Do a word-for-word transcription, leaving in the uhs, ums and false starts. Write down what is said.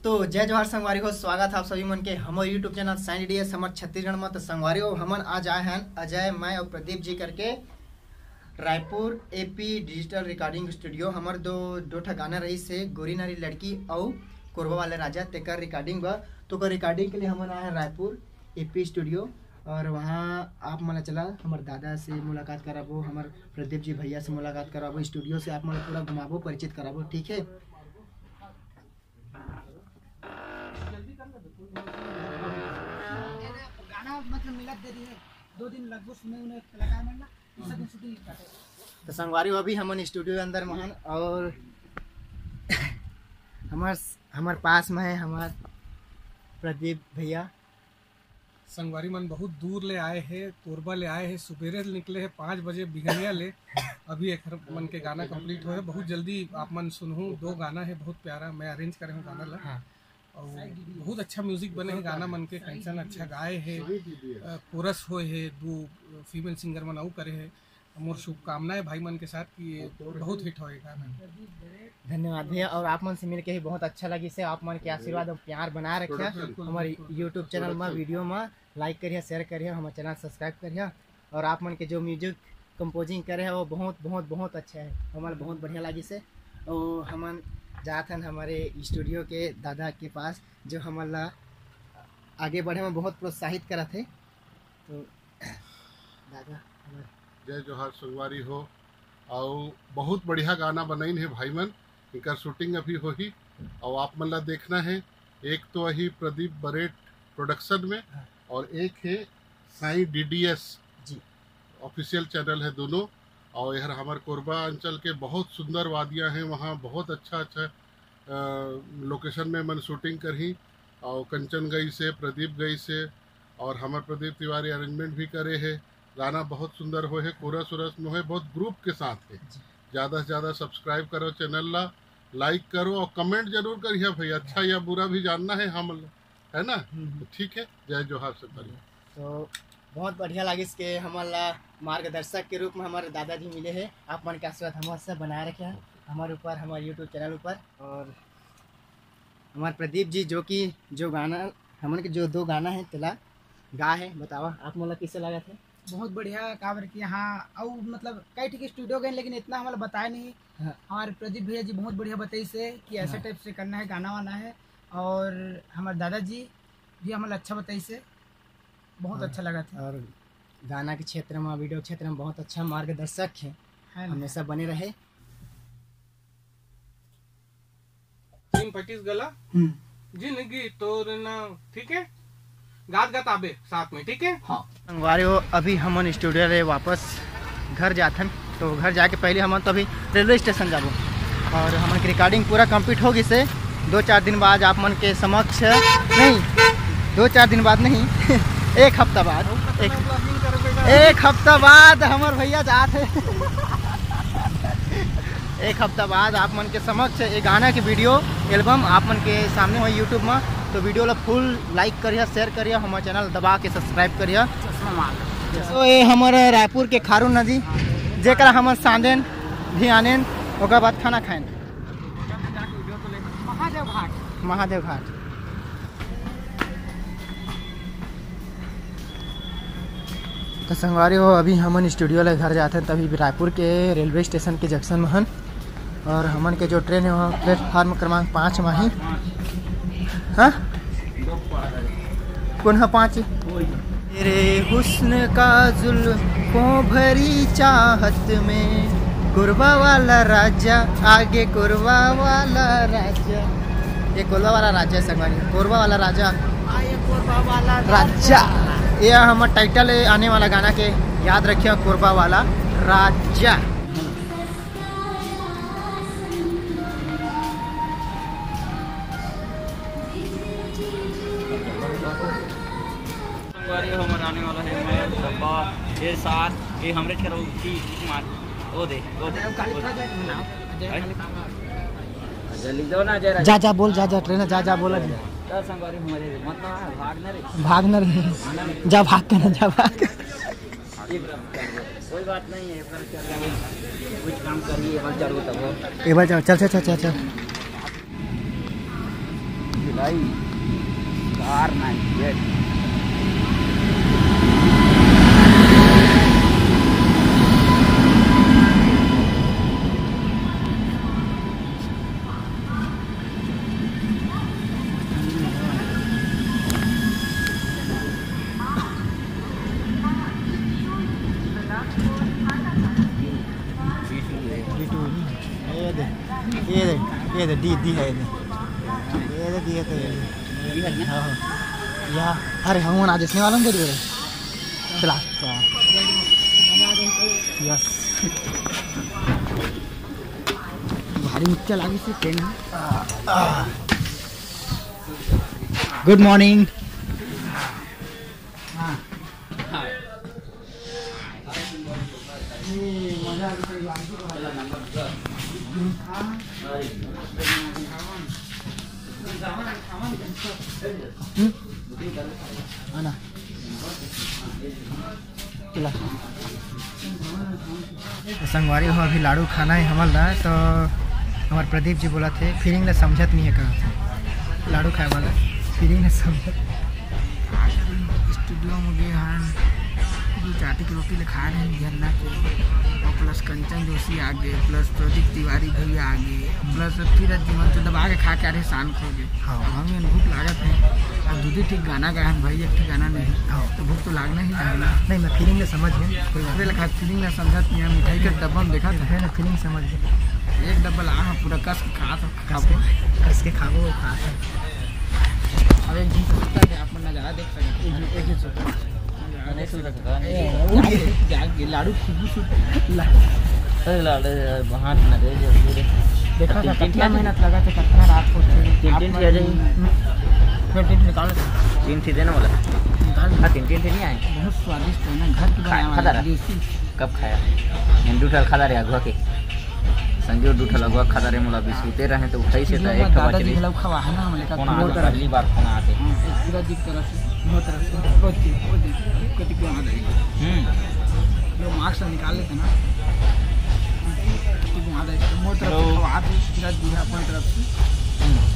तो जय जवाहर संगवारी हो, स्वागत है आप सभी मन के हमारे यूट्यूब चैनल साइन डी एस हमर छत्तीसगढ़ में। तो संगवारी हो हमन आज आए हैं अजय, मैं और प्रदीप जी करके Raipur AP digital recording studio. हमार दो दो ठा गाना रही से गोरी नारी लड़की और कोरबा वाले राजा तेकर रिकॉर्डिंग बा। तो कर रिकॉर्डिंग के लिए हमन आए हैं रायपुर एपी स्टूडियो और वहाँ आप मन चला हमारे दादा से मुलाकात कराबो, हमारे प्रदीप जी भैया से मुलाकात कराबो, स्टूडियो से आप मन पूरा घुमाबो, परिचित कराबो, ठीक है। गाना मतलब मिलत देरी है, दो दिन लगभग सुने उन्हें कलाकार मिलना, तीसरा दिन शूटिंग करते। तो संगवारी अभी हमन स्टूडियो के अंदर महान और हमार हमार पास में है हमार प्रदीप भैया। संगवारी मन बहुत दूर ले आए हैं, कोरबा ले आए हैं, सुबेरे निकले हैं पाँच बजे बिगनिया ले। अभी एक मन के गाना कंप्लीट हो है, बहुत जल्दी आप मन सुनूँ। दो गाना है बहुत प्यारा, मैं अरेंज करे हूँ गाना ला। हाँ। और बहुत अच्छा म्यूजिक बने हैं, गाना मन के कैंसन अच्छा गाए है, कोरस हो है, दो फीमेल सिंगर मन आऊ करे है। मोर शुभकामनाएं भाई मन के साथ कि ये बहुत हिट होएगा। धन्यवाद भैया, और आप मन से मिल के ही बहुत अच्छा लगी से। आप मन के आशीर्वाद और प्यार बना रखिए हमारे यूट्यूब चैनल में, वीडियो में लाइक करिए, शेयर करिए, हमारे चैनल सब्सक्राइब करिए। और आप मन के जो म्यूजिक कंपोजिंग करे है वो बहुत बहुत बहुत अच्छा है, हमारे बहुत बढ़िया लगी से। और हमन जाते हैं हमारे स्टूडियो के दादा के पास जो हमारा आगे बढ़े में बहुत प्रोत्साहित करा थे। तो दादा जय जोहार संगवारी हो, और बहुत बढ़िया गाना बनाइन है भाई मन, इनका शूटिंग अभी हो ही और आप मन ला देखना है। एक तो वही प्रदीप बरेट प्रोडक्शन में और एक है Sai D D S G official channel है दोनों। और यह हमारे कोरबा अंचल के बहुत सुंदर वादियाँ हैं, वहाँ बहुत अच्छा अच्छा लोकेशन में मन शूटिंग करी। और कंचन गई से, प्रदीप गई से, और हमारे प्रदीप तिवारी अरेंजमेंट भी करे है। गाना बहुत सुंदर हो है, कोरस उरस में हो है, बहुत ग्रुप के साथ है। ज़्यादा से ज़्यादा सब्सक्राइब करो चैनल ला, लाइक करो और कमेंट जरूर करिए भाई, अच्छा या बुरा भी जानना है हम, है ना। तो ठीक है, जय जोहार से करिए। तो बहुत बढ़िया लगे इसके हमारा मार्गदर्शक के रूप में हमारे दादाजी मिले हैं। आप मन के आशीर्वाद हमारे से बनाए रखे हैं हमारे ऊपर, हमारे यूट्यूब चैनल ऊपर। और हमारे प्रदीप जी जो कि जो गाना हमारे के जो दो गाना है तिला गा है, बतावा आप मतलब किससे लगा थे? बहुत बढ़िया काबर कि यहाँ और मतलब कई ठीक स्टूडियो गए लेकिन इतना हमारा बताया नहीं। हाँ। हमारे प्रदीप भैया जी बहुत बढ़िया बताई से कि ऐसे टाइप से करना है, गाना वाना है। और हमारे दादाजी भी हमारा अच्छा बताई से, बहुत अच्छा लगा था। और गाना के क्षेत्र में, वीडियो क्षेत्र में बहुत अच्छा मार्गदर्शक है, है हमेशा बने रहे। तीन पच्चीस गला जिंदगी तोड़ना, ठीक है, गात गात आबे साथ में, ठीक है। हाँ संगवारी हो अभी हमन स्टूडियो ले वापस घर जाथन। तो घर जाके पहले हमन तो अभी रेलवे स्टेशन जाबो और हमन की रिकॉर्डिंग पूरा कंप्लीट होगी से दो चार दिन बाद आप मन के समक्ष, नहीं दो चार दिन बाद नहीं एक हफ्ता बाद, एक, एक हफ्ता बाद हमारे भैया जाते एक हफ्ता बाद आप मन के समक्ष एक गाना की वीडियो एल्बम आप मन के सामने हो यूट्यूब में। तो वीडियो ला फुल लाइक करिए, शेयर करिए, हमारे चैनल दबा के सब्सक्राइब करिए। तो ये हमारे रायपुर के खारू नदी जेकरा हमारे सांदेन भी आने ओकर बाद खाना खाएं महादेव घाट, महादेव घाट। तो संगवारी हो अभी हमन स्टूडियो ले घर जाते हैं, तभी रायपुर के रेलवे स्टेशन के जंक्शन में हन। और हमन के जो ट्रेन है वहाँ प्लेटफार्म क्रमांक पाँच में ही। हाँ कौन है पाँच? तेरे हुस्न का जुल्फों भरी चाहत में कोरबा वाला राजा, आगे कोरबा वाला राजा, ये कोरबा वाला राजा है संगवारी, कोरबा वाला राजा, आए कोरबा वाला राजा। ये हमारा टाइटल है आने वाला गाना के, याद रखिए, कोरबा वाला राजा। हमारे आने वाला है मैं डब्बा ये साथ ये हमरे करो की मार ओ दे ओ दे जल्दी दो ना जरा, जा जा बोल, जा जा ट्रेन जा जा बोला जी। संगवारी हमारे मतलब भागना रे भागना रे, जा भाग कर जा भाग। कोई बात नहीं है, कुछ काम करिए, एक बार चलो तब एक बार चल चल चल चल चल। लाई कार नाइट जेट ये दे ये दे ये दे दी दी है ये ये दे दिए तो ये हाँ या अरे हम आज इसने वालों को दे चला यस भारी मुच्चा लागी से ट्रेन गुड मॉर्निंग हाँ मजा आना चला संगवारी हो अभी लाड़ू खाना है हमल दा तो हमारे प्रदीप जी बोला थे फीलिंग ने समझत नहीं है कहा लाड़ू खाए वाला फीलिंग ने समझत स्टूडियो में गए हैं दो चाटी की रोटी ले खा रहे हैं झरना के और प्लस कंचन जोशी आ गए प्लस प्रदीप तिवारी भैया आ गए प्लस फिर जीवन तो दबा के खा के अरे शान खो गए हाँ हमें भूख लागत है अब दूधी ठीक गाना गाया है भाई एक ठीक गाना नहीं हाँ तो भूख तो लागना ही जाएगा नहीं मैं फीलिंग ने समझ गया कोई लिखा फीलिंग ने समझत नहीं है मिठाई के डब्बा में देखा था ना फीलिंग समझ गया एक डब्बा ला पूरा कस के खा तो खाओ कस के खाओ खा अब एक दिन सोचता है आप नज़ारा देख सकते एक ही लाड़ू हाथ न दे देखा था कितना मेहनत लगा था कितना रात को तीन तीन थी आ जाएंगे फिर टिन निकाल तीन थी देना वाला हाँ तीन तीन थी नहीं आए बहुत स्वादिष्ट है ना घर की बनाया खाता रहा कब खाया हिंदू ठल खाता रहे अगुआ के संजू दूठल अगुआ खाता रहे मोला भी सूते रहे तो उठाई से एक दादाजी के लोग खवा है ना हमले का बहुत पहली बार खाना आते पूरा दिख तरफ से बहुत तरफ से कोती कोती कोती को आ जाएगी हम्म जो मार्क्स निकाल लेते ना कोती को आ जाएगी बहुत तरफ से खवा दे पूरा दिखा अपन तरफ से